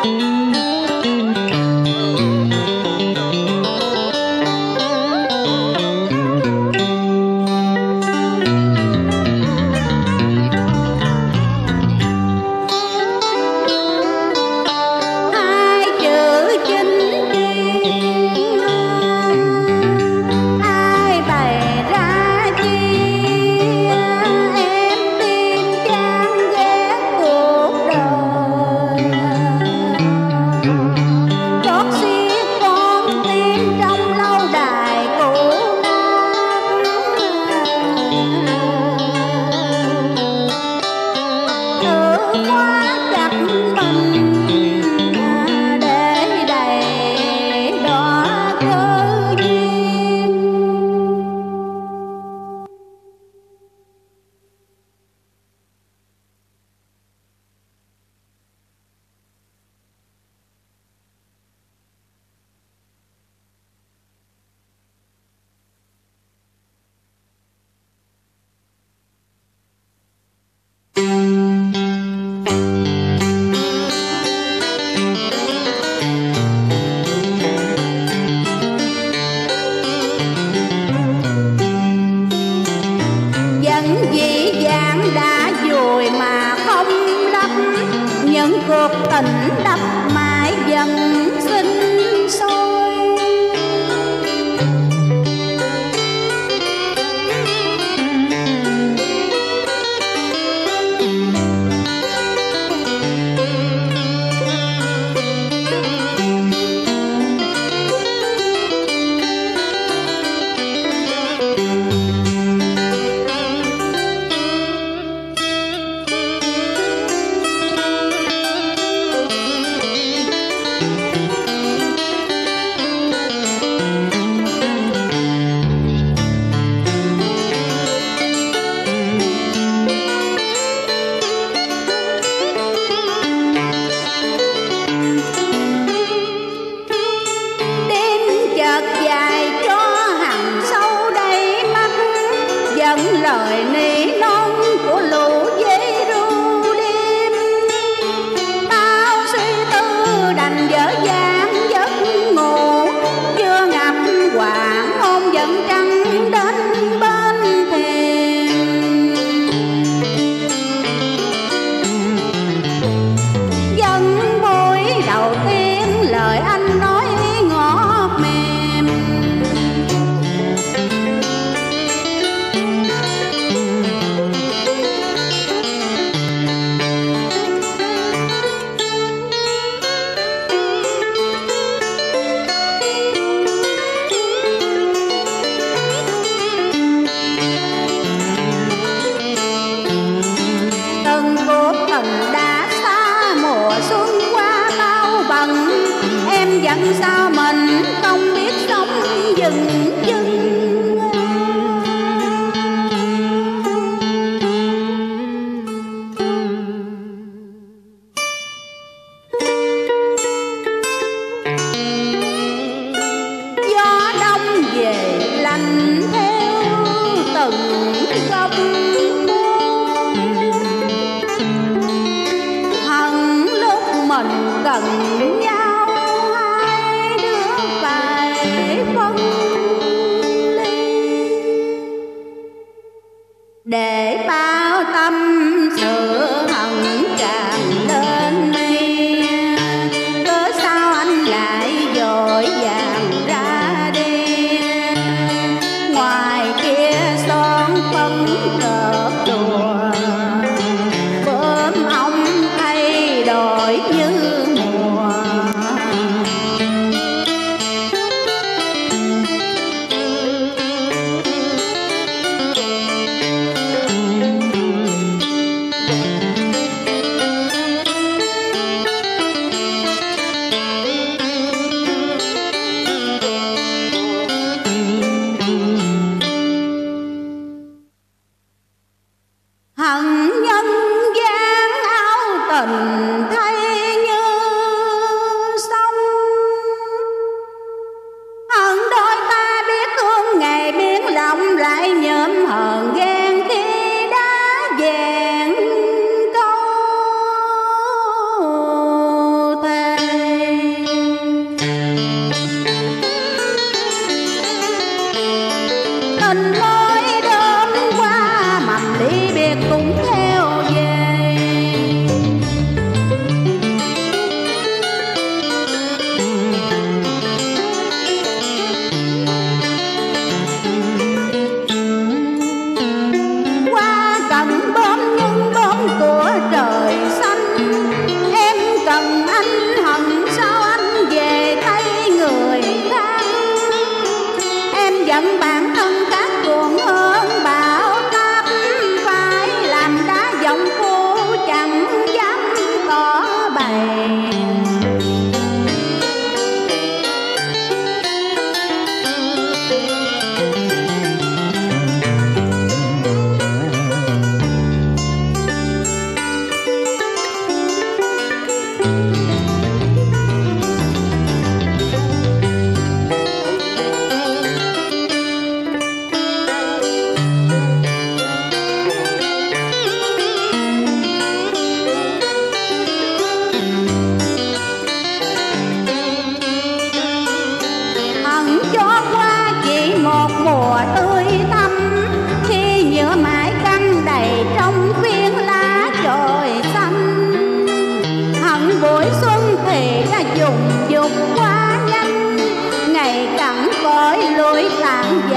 tình đắp mãi dần sinh sôi. Lời nỉ non của lũ dế ru đêm, tao suy tư đành dở dang giấc ngủ. Chưa ngập hoàng hôn dần trăng đến bên thềm, dân buổi đầu tiên lời anh nói ngọt mềm. Đã xa mùa xuân qua bao bận, em dặn sao mình không biết sống dừng dừng. Gió đông về lạnh theo từng góc, mình cần nhau hai đứa phải phân ly, để bao tâm sự hận tràn lên mi. Cớ sao anh lại vội vàng ra đi, ngoài kia son phân rợp đùa, bướm ong thay đổi như mùa. hoài. Mùa tươi thắm khi nhựa mãi căng đầy trong phiến lá trời xanh. Hận buổi xuân thì đã dùng dục quá nhanh, ngày cằn cõi lối tàn